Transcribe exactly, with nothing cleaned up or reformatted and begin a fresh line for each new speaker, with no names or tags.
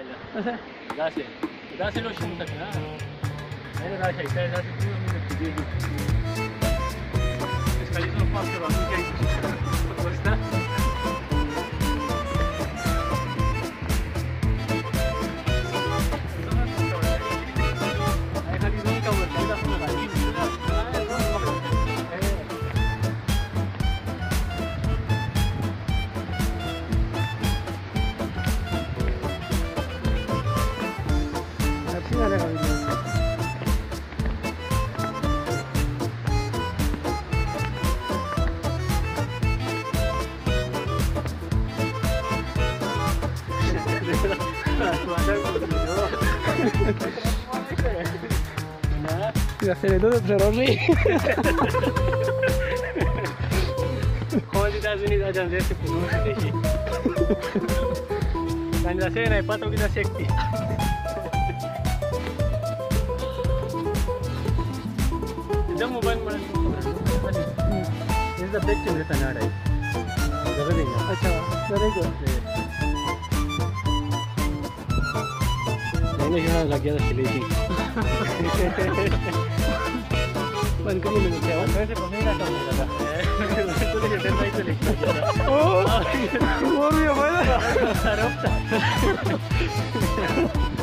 Așa.
Lasă, lasă-l și nu tăcă, da? Hai de la așa, stai, lasă tu mă mine cu dedu. Deci că aici nu fac ceva, nu chiar cu ăsta. Hai că nu ca urcă, hai da până la aici.
Cine are ca video? La serie todo przeroży.
Chodzi da zuni da jam zese ku nu dehi. Dan da serie nai pato gida sekti. The mobile model is the best in Kannada. Jagadenga.
Acha, very good.
मैंने यहाँ लग गया था सिलेटी
बंद कर नहीं मिलता है
वैसे पकड़ना कम हो जाता है तो ये डर नहीं तो लिखा जाता
ओ और ये भाई
है